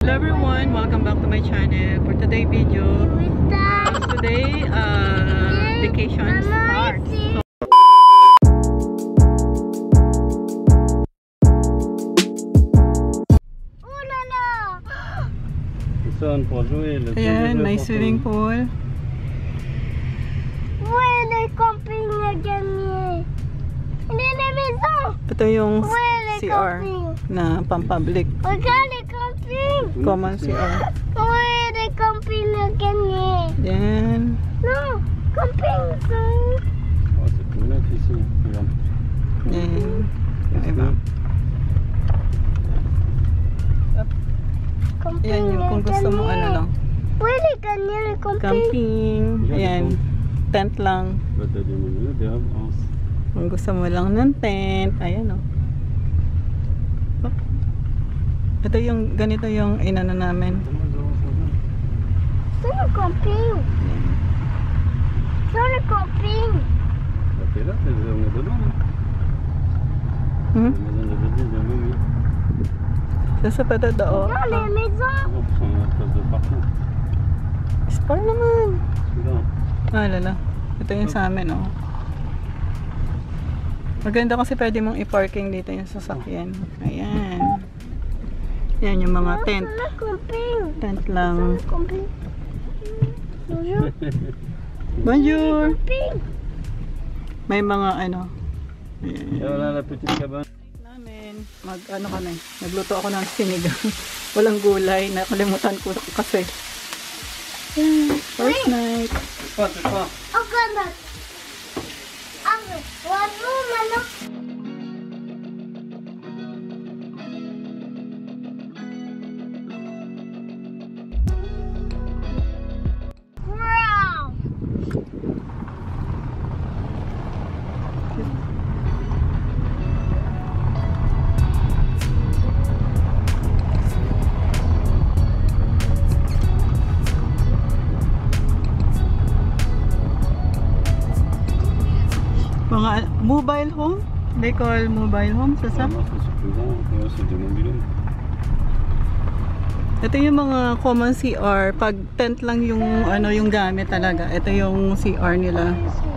Hello everyone, welcome back to my channel. For today's video, today vacation starts. Ayan, may swimming pool. Ito yung CR na pang-public. Common CR. Yan. No, camping. Yan. Yung iba. Yan yung kung gusto mo ano lang. Pwede ganyan Camping. Ayan. Tent lang. Kung gusto mo lang ng tent. Ayan o. Ito yung, ganito yung inano namin. Saan camping? Saan camping? Sa patado. Les maisons. Spar naman. Lala. Ito yung sa amin oh. Maganda kasi pwede mong i-parking dito yung sasakyan. Ayan. Yan yung mga tent. Tent lang. Bonjour. May mga ano. Namin. Ano kami. Nagluto ako ng sinigang. Walang gulay. Nakalimutan ko kasi. Yan. First night. Ang ganda. One room, ano? Mga mobile home? They call mobile home sa sa? Ito yung mga common CR. Pag tent lang yung ano yung gamit talaga. Ito yung CR nila.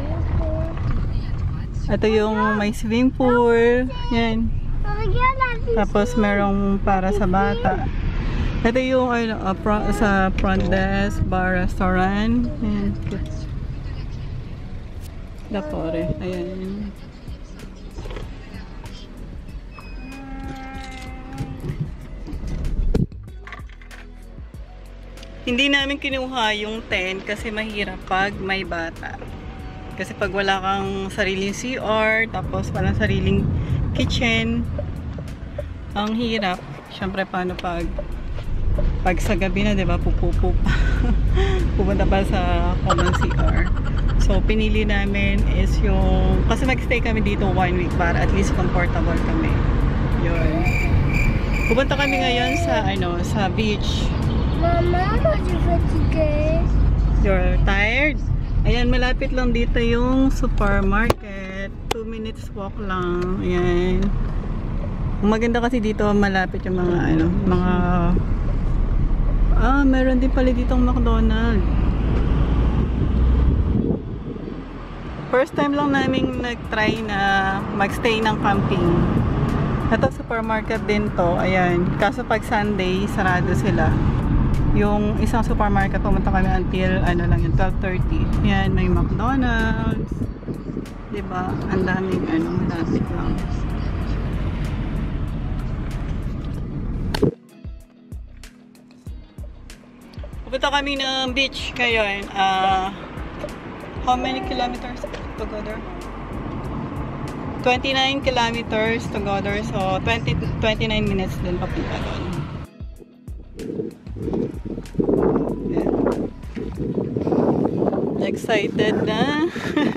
Ito yung may swimming pool. Yan. Tapos merong para sa bata. Ito yung ano, sa front desk, bar, restaurant. Yan. Dapore. Ayan. Hindi namin kinuha yung tent kasi mahirap pag may bata. Kasi pag wala kang sariling CR, tapos walang sariling kitchen, ang hirap. Siyempre paano pag sa gabi na, 'di ba? Pupupo pa. Pupunta pa sa common CR. So, pinili namin is yung, kasi mag-stay kami dito 1 week para at least comfortable kami. Yun. Pupunta kami ngayon sa, ano, sa beach. Mama, are you fatigué? You're tired? Ayan, malapit lang dito yung supermarket. 2 minutes walk lang. Ayan. Maganda kasi dito, malapit yung mga, ano, mga, meron din pala ditong McDonald's. First time lang namin nag-try na mag-stay ng camping. Ito supermarket din to. Ayan. Kaso pag Sunday, sarado sila. Yung isang supermarket, pumunta kami until ano lang yun, 12:30. Ayan, may McDonald's. Diba? Ang daming ano, malapit lang. Pupunta kami ng beach ngayon. How many kilometers to go there? 29 kilometers to go there. So, 29 minutes din papunta doon. Yeah. Excited na.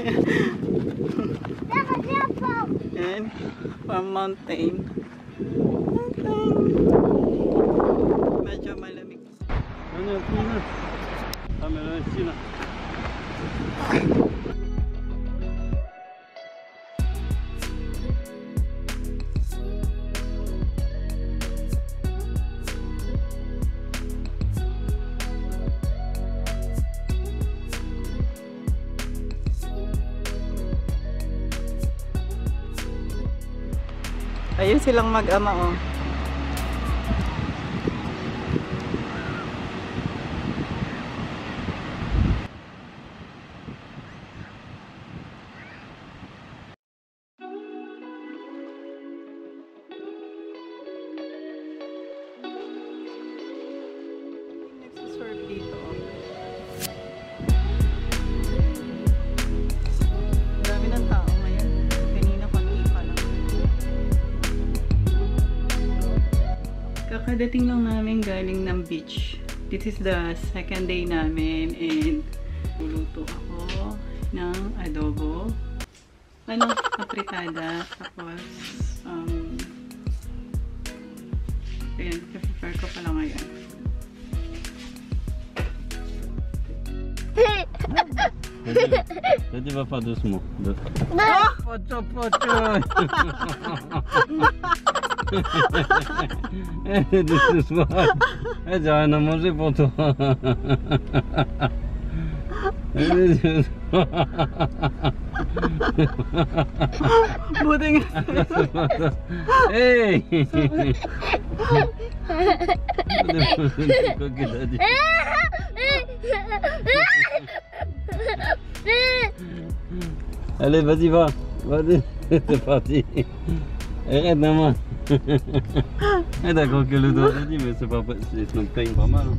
Yan. From mountain. Medyo malamig. Ayun silang mag-ama, oh. Nagsisurf dito, oh. Dami ng tao ngayon. Kanina konti pa lang. Kakadating lang namin galing ng beach. This is the second day namin and luluto ako ng adobo. Ano, apritada. Tapos, ayan, prepare ko pala ngayon. Dadi va pas doucement. Pocho, pocho. Doucement. J'ai rien à manger pour toi. Buti nga. Hey! Quoi qu'il a dit. Allez, vas-y, va. Vas-y, c'est parti. Arrête, maman. Eh, d'accord que le doigt a dit, mais c'est pas c'est un pain pas mal. Hein.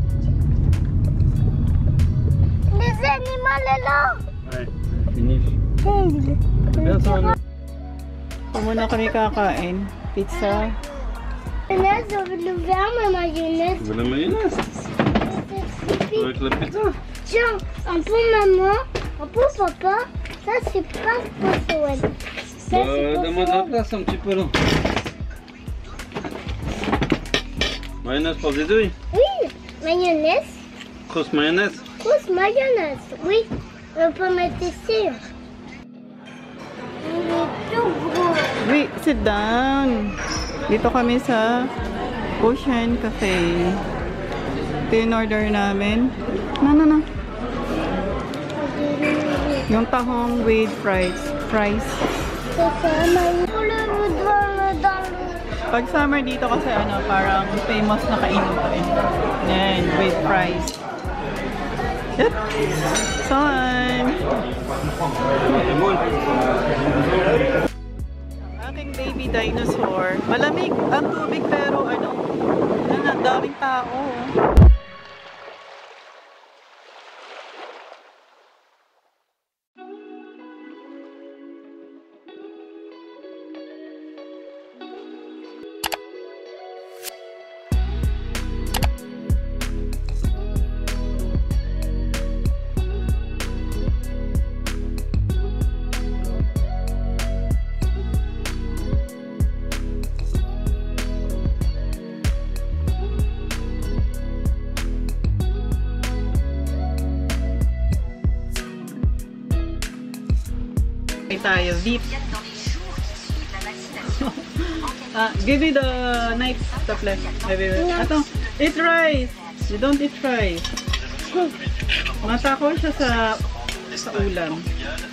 Les animaux là là. Ouais, finish. Personne. Muna kami kakain. Pizza. Mayonnaise, on veut l'ouvrir ma mayonnaise. Tu veux la mayonnaise avec la pizza? Tiens, un peu maman, un peu papa. Ça c'est pas possible. Donne-moi de la place un petit peu là. Mayonnaise pour des deux? Oui, mayonnaise. Grosse mayonnaise? Grosse mayonnaise, oui. On peut mettre ici. Il est tout gros. Wait, sit down. Dito kami sa Ocean Cafe. Ito yung order namin. No. Yung tahong with fries. Pag summer dito kasi ano, parang famous na kainan pa rin. Yan, with fries. Yep. Son! Aking baby dinosaur. Malamig ang tubig pero ano, ang daming tao. Tayo, deep. Give me the knife, top left. Ato, eat rice. You don't eat rice. Matako siya sa ulam.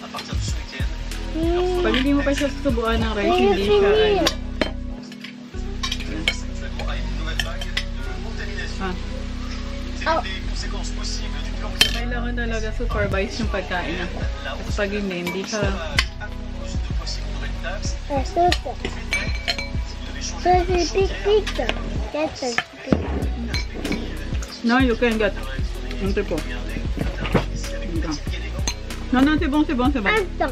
Pag hindi mo pa siya susubuan ng rice, hindi siya kailangan talaga supervise yung pagkain na. Kasi pag hindi siya No, you can get. Ante po. No, c'est bon. Attends.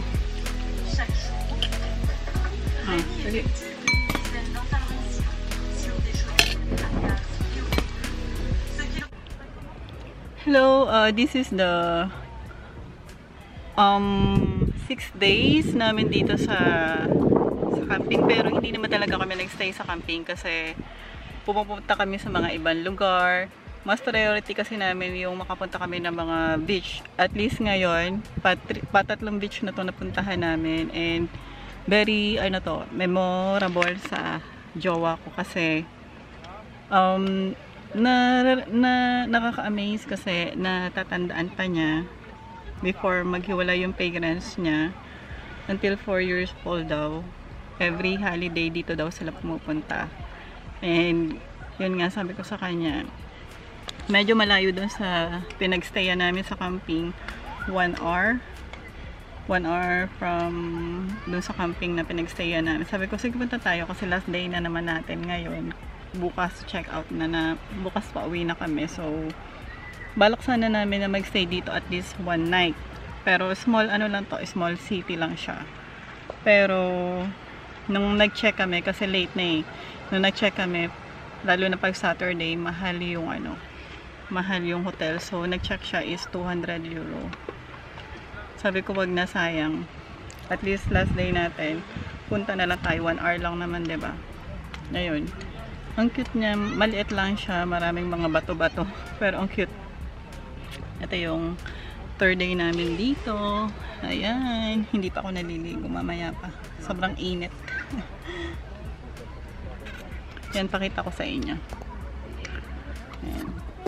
Sige. Hello, this is the 6 days namin dito sa camping, pero hindi naman talaga kami nagstay sa camping kasi pupunta kami sa mga ibang lugar. Mas priority kasi namin yung makapunta kami ng mga beach. At least ngayon, patatlong beach na to napuntahan namin, and very memorable sa jowa ko kasi nakaka-amaze kasi natatandaan pa niya before maghiwalay yung parents niya until 4 years old daw. every holiday dito daw sila pumupunta. And yun nga, sabi ko sa kanya, medyo malayo dun sa pinagstayan namin sa camping. 1 hour from dun sa camping na pinagstayan namin. Sabi ko, sige punta tayo kasi last day na naman natin ngayon. Bukas check out na bukas pa uwi na kami. So balak sana namin na magstay dito at least 1 night. Pero small lang to, small city lang siya. Pero nung nag-check kami, kasi late na eh, nung nag-check kami, lalo na pag Saturday, mahal yung hotel. So nag-check siya is 200 euro. Sabi ko, wag na, sayang. At least last day natin, punta na lang tayo, 1 hour lang naman, 'di ba? Ayun. Ang cute niya, maliit lang siya, maraming mga bato-bato, pero ang cute. Ito yung 3rd day namin dito. Ayan, hindi pa ako naliligo, mamaya pa. Sobrang init. Yan, pakita ko sa inyo. Ayan.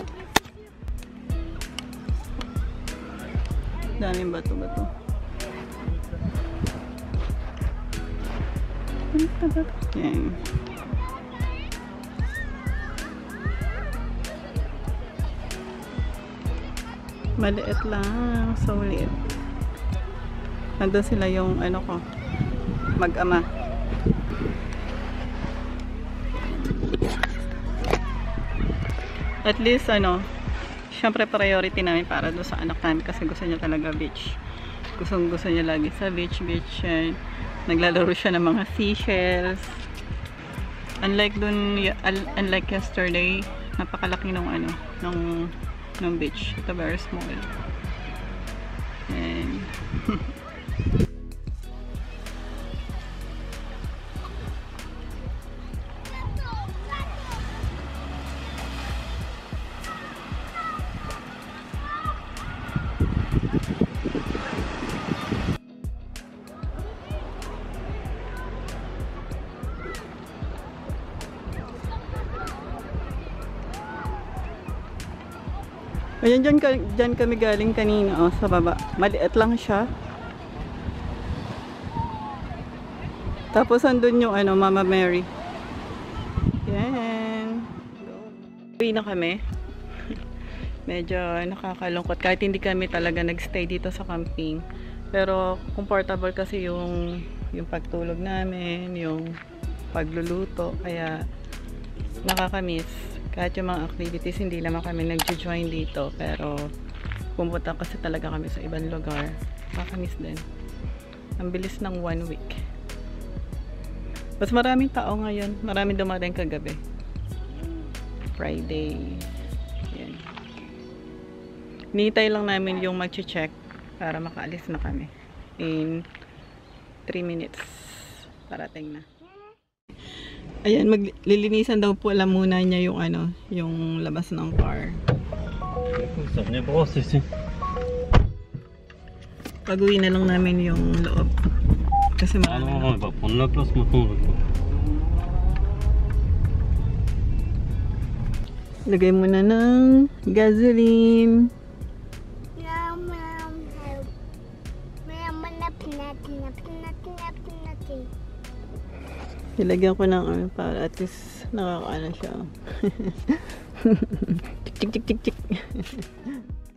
Daming bato-bato. Ayan. Maliit lang, so liit. Nandun sila yung ano ko, mag-ama. At least syempre priority namin para doon sa anak namin kasi gusto niya talaga beach. Gusto niya lagi sa beach. Naglalaro siya ng mga seashells. Unlike yesterday, napakalaki ng beach. Ito very small. And ayan, dyan kami galing kanina, sa baba. Maliit lang siya. Tapos andun yung Mama Mary. Yan. Uwi na kami. Medyo nakakalungkot. Kahit hindi kami talaga nagstay dito sa camping. Pero comfortable kasi yung pagtulog namin, yung pagluluto. Kaya nakakamiss. Kahit yung mga activities, hindi naman kami nag-join dito. Pero pumunta kasi talaga kami sa ibang lugar. Nakakamiss din. Ang bilis ng 1 week. Mas maraming tao ngayon. Maraming dumating kagabi. Friday. Yan. Hinihintay lang namin yung mag-check para makaalis na kami. In 3 minutes. Parating na. Ayan, maglilinisan daw po alam muna niya yung yung labas ng car. Pag-uwi na lang namin yung loob. Kasi lagay muna ng gasoline. Ilagyan ko ng para at least nakakaano siya. Tik tik tik tik tik.